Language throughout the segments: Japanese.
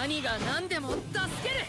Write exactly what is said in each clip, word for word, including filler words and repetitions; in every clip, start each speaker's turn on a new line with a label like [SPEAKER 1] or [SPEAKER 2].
[SPEAKER 1] 何が何でも助ける。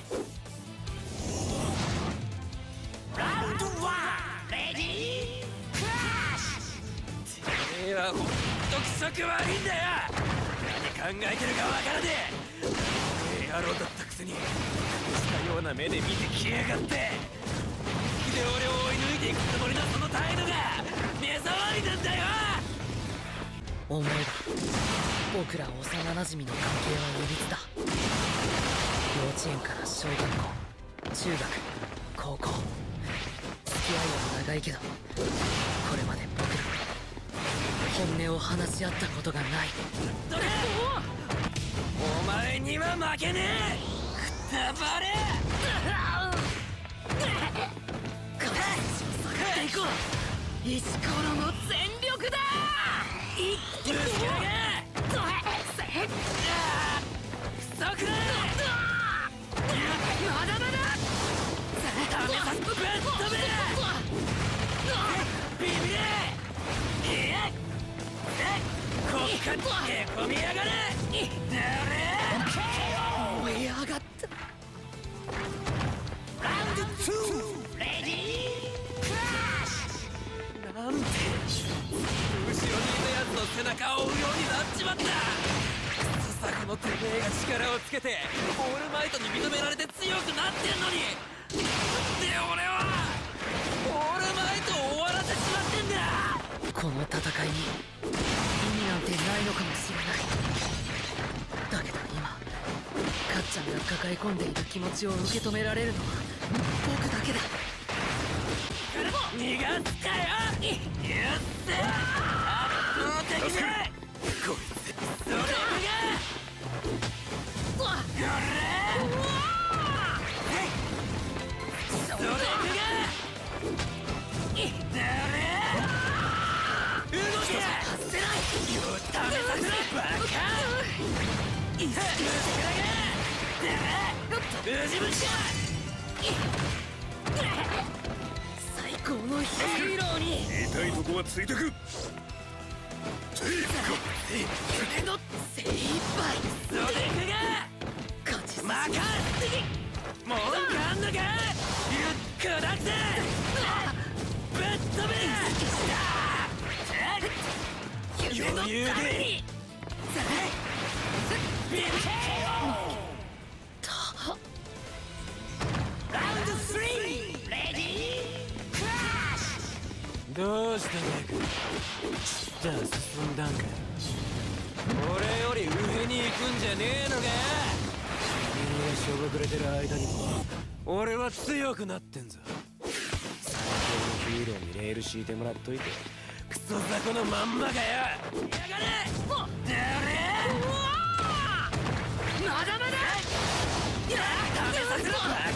[SPEAKER 2] ラウンドワンレディークラッシュ。てめえはほんと気色悪いんだよ。何考えてるかわからねえ。ええ野郎だったくせにしたような目で見てきやがって。で俺を追い抜いていくつもりのその態度が目障りなんだよ。
[SPEAKER 1] 思えば僕ら幼なじみの関係はいびつだ。幼稚園から小学校、中学、高校、付き合いは長いけどこれまで僕ら本音を話し合ったことがない。
[SPEAKER 2] どれお前には負けねえ。くたばれ。
[SPEAKER 1] 行こう。石ころの全力だ。いっ
[SPEAKER 2] ぶつけやが
[SPEAKER 1] どへせっ
[SPEAKER 2] くそくらえ。
[SPEAKER 1] まだまだ
[SPEAKER 2] ダメさぶっ飛べ。ビビれ。いやこっかへこみやがれ。
[SPEAKER 1] 燃え上がった。
[SPEAKER 2] ラウンドツーレディークラッシュ。なんて後ろにいたやつの背中を追うようになっちまった。クソさこのてめえが力をつけてオールマイトに認められて強くなってんのに、なんで俺はオールマイトを終わらせちまってんだ。
[SPEAKER 1] この戦いに意味なんてないのかもしれない。だけど今かっちゃんが抱え込んでいる気持ちを受け止められるのは僕だけだ。
[SPEAKER 2] 逃がすかよ。ゆっせ圧倒的だ。こいつそれがこれそれがだれ動け。
[SPEAKER 1] 外せない。
[SPEAKER 2] よ試させろバカ。いっ無事ぶち
[SPEAKER 1] 最高のヒーローに
[SPEAKER 3] 痛いとこはついてく。
[SPEAKER 1] 夢の精一杯
[SPEAKER 2] それが
[SPEAKER 1] 勝ち
[SPEAKER 2] 任せもうかんのか。ゆっくだってぶっ飛べ。
[SPEAKER 1] 夢のために
[SPEAKER 2] ビビケラウンドスリーレディークラッシュ。どうしたベグ。じゃあ進んだんか。俺より上に行くんじゃねえのか。君がしょぼくれてる間にも俺は強くなってんぞ。最強のヒーローにレール敷いてもらっといてクソ雑魚のまんまかよ。やがれ。だれ
[SPEAKER 1] まだまだ
[SPEAKER 2] 食べさせろバカ。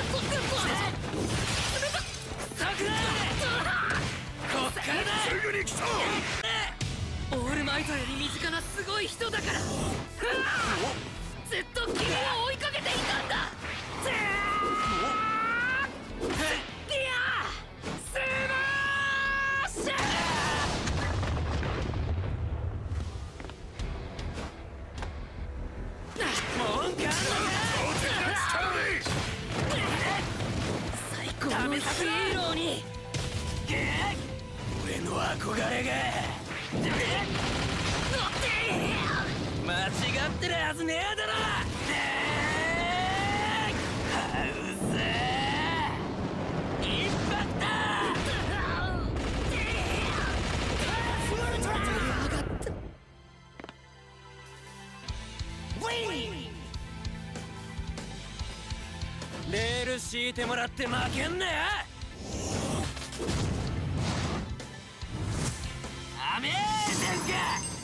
[SPEAKER 2] さくらこっからだ。
[SPEAKER 3] すぐに来た。
[SPEAKER 1] オールマイトより身近なすごい人だからずっと君を追いかけていたんだ。いやスマッシュ。
[SPEAKER 2] もうかんのか。
[SPEAKER 1] 最高のヒーローに
[SPEAKER 2] 俺の憧れが間違ってるはずねえだろ。ハウス一発だ。レール敷いてもらって負けんなよ。アメーゼンか。